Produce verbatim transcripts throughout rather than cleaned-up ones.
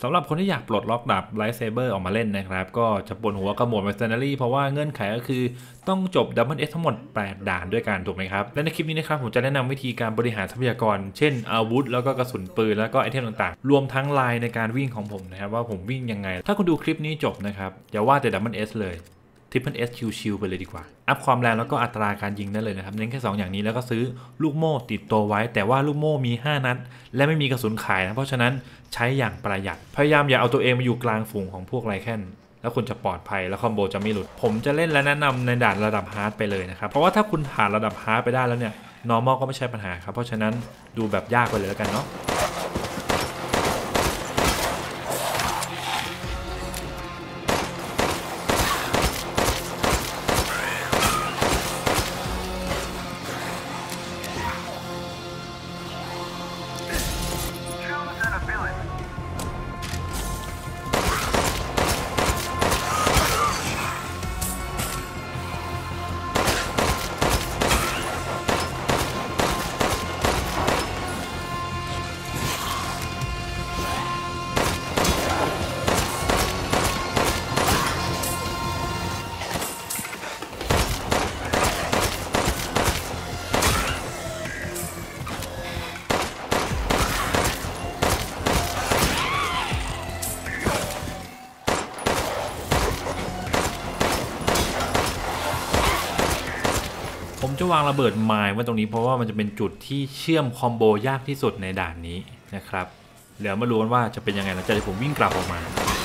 สำหรับคนที่อยากปลดล็อกดาบไลท์เซเบอร์ออกมาเล่นนะครับก็จะปวดหัวกับโหมด Mercenary เพราะว่าเงื่อนไขก็คือต้องจบ ดับเบิลเอส ทั้งหมดแปดด่านด้วยกันถูกไหมครับและในคลิปนี้นะครับผมจะแนะนำวิธีการบริหารทรัพยากรเช่นอาวุธแล้วก็กระสุนปืนแล้วก็ไอเทมต่างๆรวมทั้งลายในการวิ่งของผมนะครับว่าผมวิ่งยังไงถ้าคุณดูคลิปนี้จบนะครับอย่าว่าแต่ ดับเบิลเอส เลยทริปเปิลเอสชิวๆไปเลยดีกว่าอัพความแรงแล้วก็อัตราการยิงได้เลยนะครับเน้นแค่สองอย่างนี้แล้วก็ซื้อลูกโม่ติดตัวไว้แต่ว่าลูกโม่มีห้านัดและไม่มีกระสุนขายนะเพราะฉะนั้นใช้อย่างประหยัดพยายามอย่าเอาตัวเองมาอยู่กลางฝูงของพวกไรแคนแล้วคุณจะปลอดภัยและคอมโบจะไม่หลุดผมจะเล่นและแนะนำในด่านระดับฮาร์ดไปเลยนะครับเพราะว่าถ้าคุณผ่านระดับฮาร์ดไปได้แล้วเนี่ย normal ก็ไม่ใช่ปัญหาครับเพราะฉะนั้นดูแบบยากไปเลยแล้วกันเนาะผมจะวางระเบิดไมล์ไว้ตรงนี้เพราะว่ามันจะเป็นจุดที่เชื่อมคอมโบยากที่สุดในด่านนี้นะครับเดี๋ยวมาดูกันว่าจะเป็นยังไงหลังจากที่ผมวิ่งกลับออกมา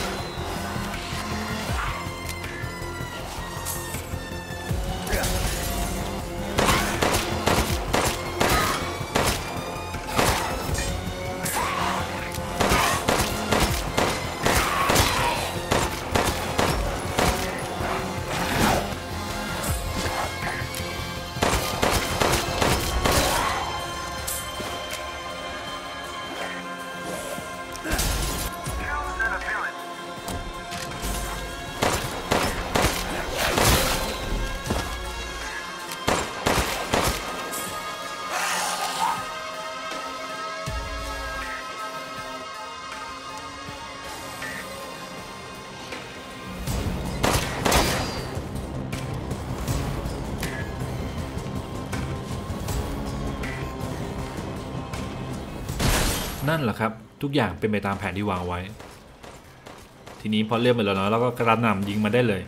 นั่นแหละครับทุกอย่างเป็นไปตามแผนที่วางไว้ทีนี้พอเลื่อนไปแล้วเนาะแล้วก็กระหน่ำยิงมาได้เลย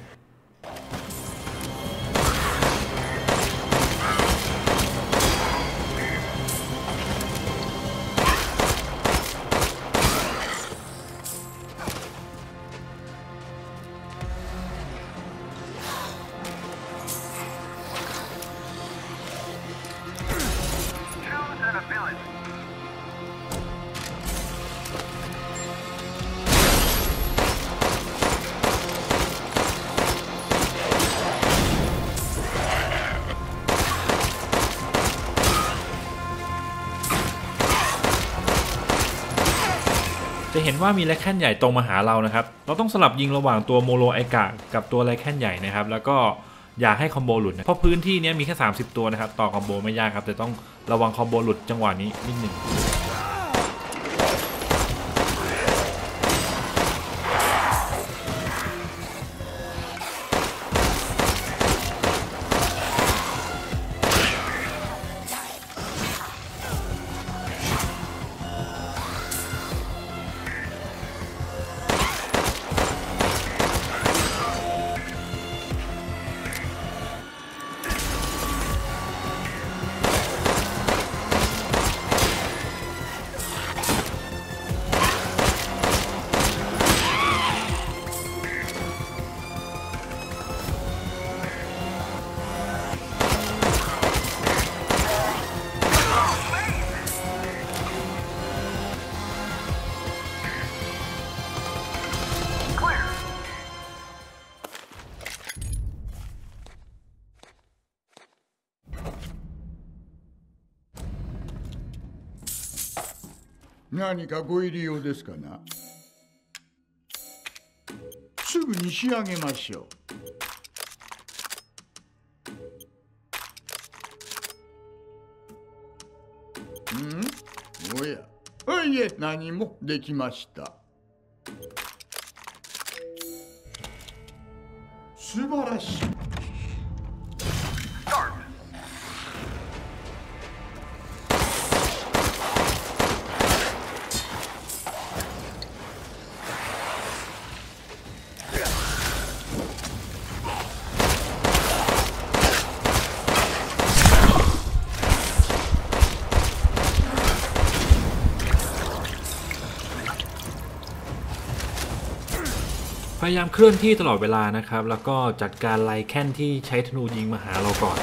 จะเห็นว่ามีไรแคนใหญ่ตรงมาหาเรานะครับเราต้องสลับยิงระหว่างตัวโมโลไอกะกับตัวไรแคนใหญ่นะครับแล้วก็อย่าให้คอมโบหลุดนะเพราะพื้นที่นี้มีแค่สามสิบตัวนะครับต่อคอมโบไม่ยากครับแต่ต้องระวังคอมโบหลุดจังหวะนี้นิดหนึ่ง何かご入り用ですかな。すぐに仕上げましょう。ん？おや。いえ、何もできました。 素晴らしい。 พยายามเคลื่อนที่ตลอดเวลานะครับแล้วก็จัดการไลแคนที่ใช้ธนูยิงมาหาเราก่อน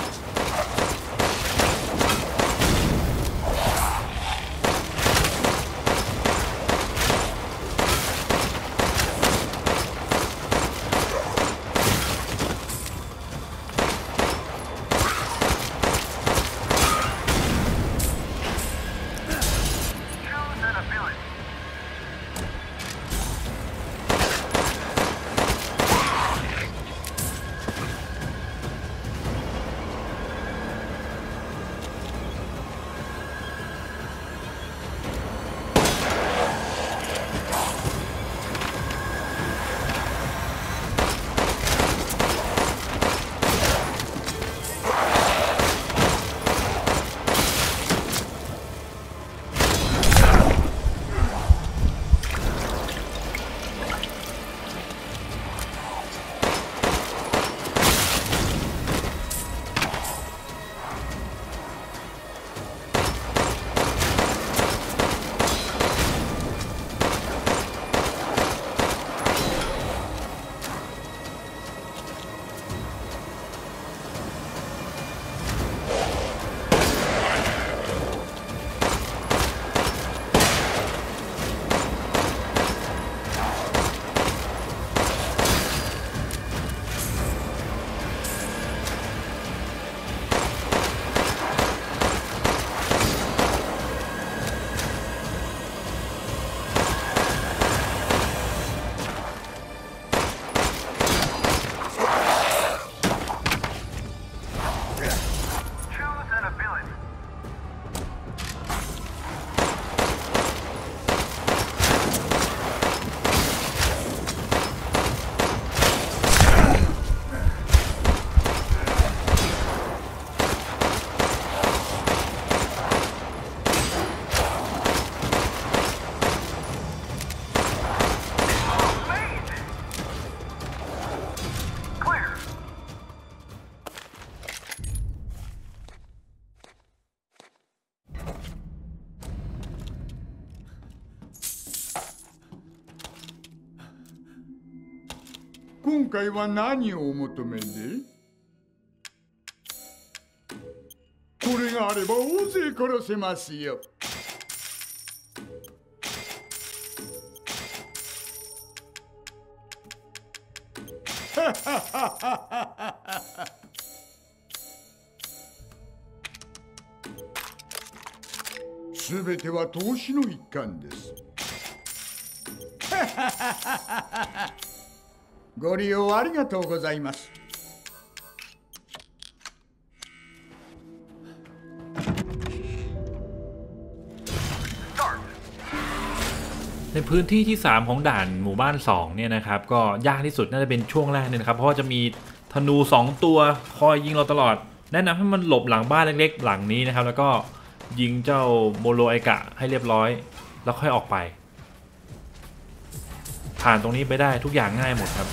今回は何をお求めで？これがあれば大勢殺せますよ。すべては投資の一環です。ご利用ありがとうございます。 ในพื้นที่ที่สามของด่านหมู่บ้านสองเนี่ยนะครับก็ยากที่สุดน่าจะเป็นช่วงแรกเนี่ยนะครับเพราะว่าจะมีธนูสองตัวคอยยิงเราตลอดแนะนำให้มันหลบหลังบ้านเล็กๆหลังนี้นะครับแล้วก็ยิงเจ้าโมโลไอกะให้เรียบร้อยแล้วค่อยออกไปผ่านตรงนี้ไปได้ทุกอย่างง่ายหมดครับ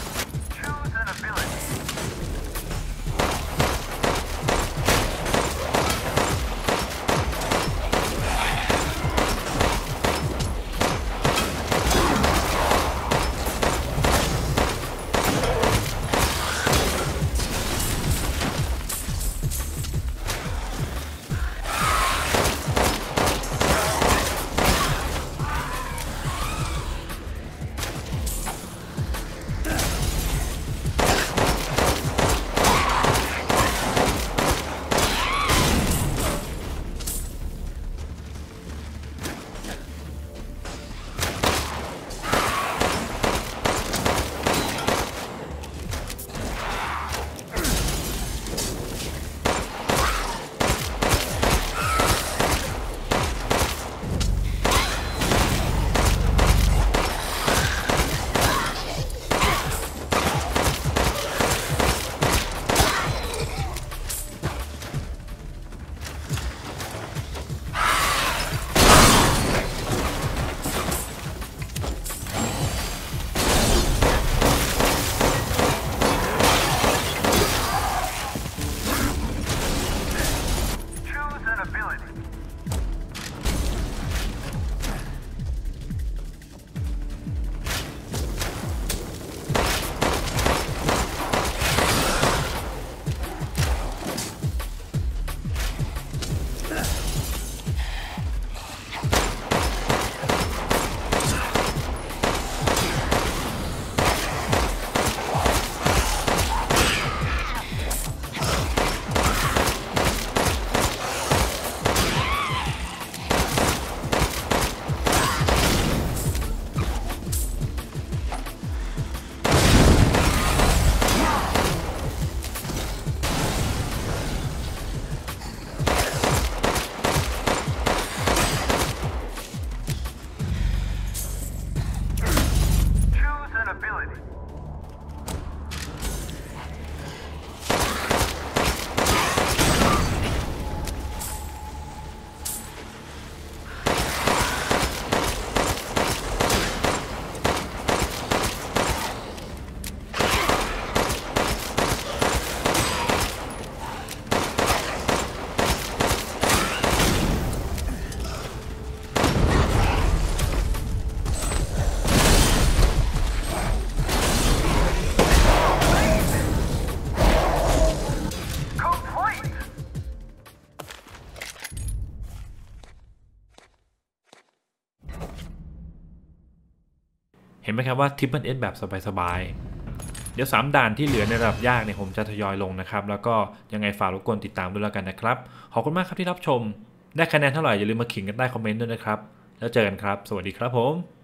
ability. เห็นไหมครับว่า Triple S แบบสบายๆเดี๋ยวสามด่านที่เหลือในระดับยากเนี่ยผมจะทยอยลงนะครับแล้วก็ยังไงฝากรบกวนติดตามด้วยแล้วกันนะครับขอบคุณมากครับที่รับชมได้คะแนนเท่าไหร่อย่าลืมมาขิงกันใต้คอมเมนต์ด้วยนะครับแล้วเจอกันครับสวัสดีครับผม